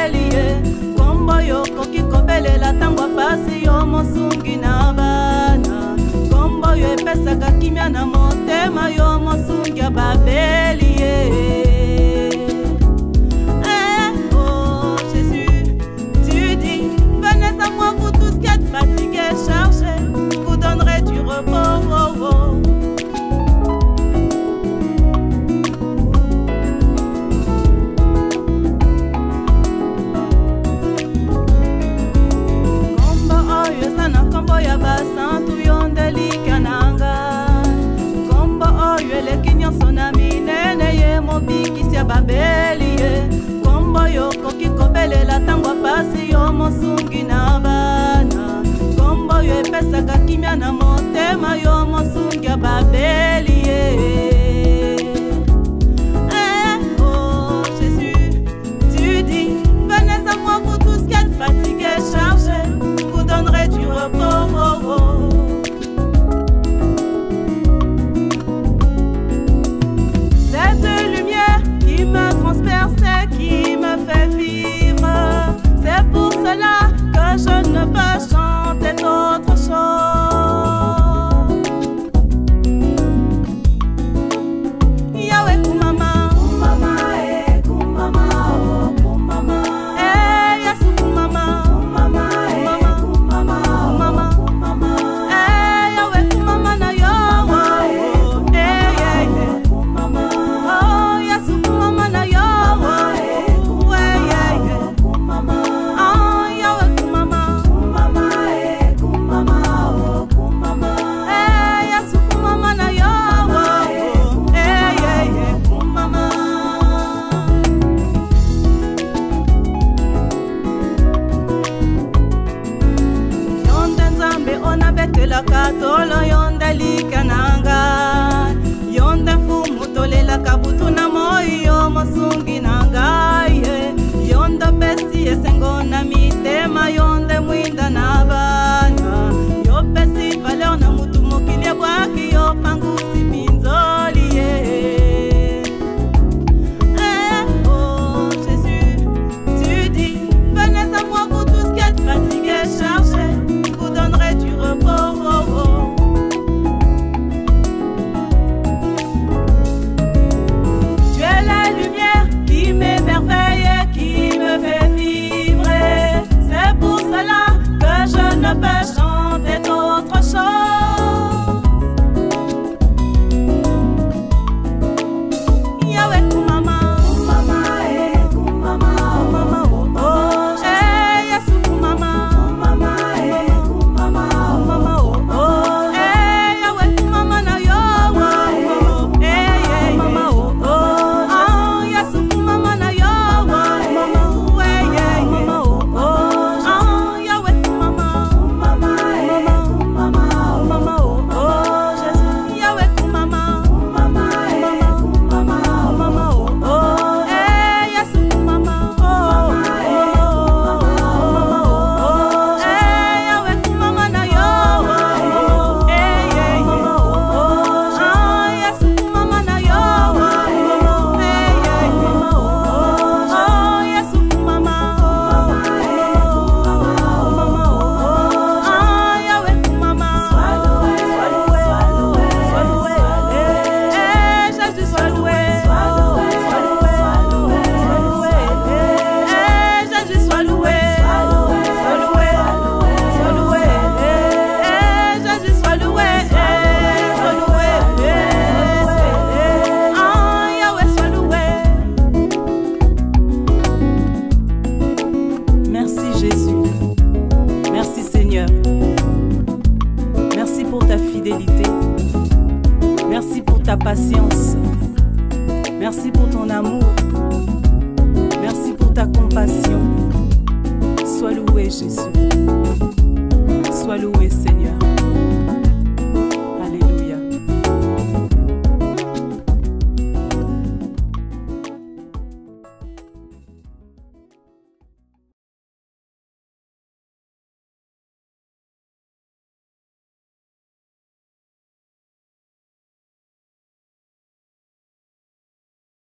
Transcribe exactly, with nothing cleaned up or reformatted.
babeli ye kombo yo koki kobelela ntango pasi yo mosungi na bana kombo yo epesaka kimia na motema yo mosungi ya babeli ye. Babeli ye kombo yo koki kobelela ntango pasi yo mosungi na bana kombo yo epesaka kimia na motema yo mosungi ya babeli ye. Je ne peux chanter d'autre chose. Yahweh Kumama, Kumama, eh, Kumama, oh, Kumama, eh, Yesu Kumama, Kumama, eh, Kumama, Kumama, Kumama, eh, Yahweh Kumama na Yahweh, eh, yeah, yeah, Kumama, oh, Yesu Kumama na Yahweh, eh, yeah, yeah, Kumama, oh, Yahweh Kumama. Katolo yonde likananga yonde fumu tolela kabutu na moyo mosungi nanga ye yonde pesi esengo na mitema yonde mwinda na bana yo pesi valeur na mutu mokili bwaki yo pangusi pinzoli ye. Eh oh Jésus, tu dis venez à moi vous tous qui êtes fatigués, chargés, vous donnerez du repos. Je ne peux chanter d'autre chose. Yahweh Kumama, Kumama, eh, Kumama, Kumama, oh, oh, eh, Yesu Kumama, Kumama, eh, Kumama, Kumama, oh, oh, eh, Yahweh Kumama na Yahweh, eh, yeah, Kumama, oh, oh, ah, Yesu Kumama na Yahweh, eh, yeah, Kumama, oh, oh, ah, Yahweh Kumama. Merci pour ta patience. Merci pour ton amour. Merci pour ta compassion. Sois loué, Jésus. Sois loué, Seigneur.